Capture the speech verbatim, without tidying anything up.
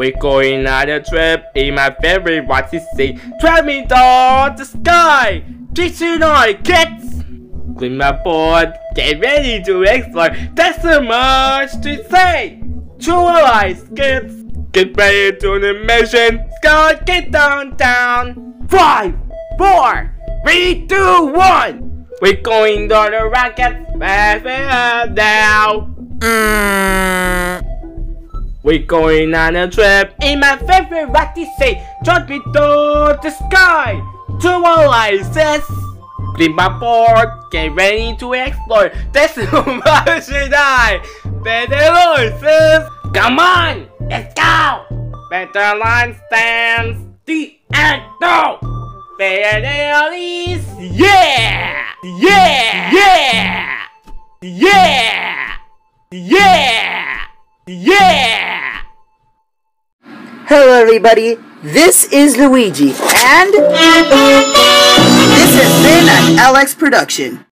We're going on a trip in my favorite what to say. Drive me down the sky. Three, two, nine, kids. Clean my board. Get ready to explore. There's so much to say. True eyes, kids. Get ready to the mission. Sky, get down, down. Five, four, three, two, one. We're going down the rocket. Fast, fast, down. Mm. We're going on a trip in my favorite what to say. Drive me to the sky. Two eyes, clean my board. Get ready to explore. There's so much to die. Better horses. Come on, let's go. Better line stands. The and go. Better is yeah, yeah, yeah, yeah, yeah, yeah. Hello everybody, this is Luigi, and this has been an L X production.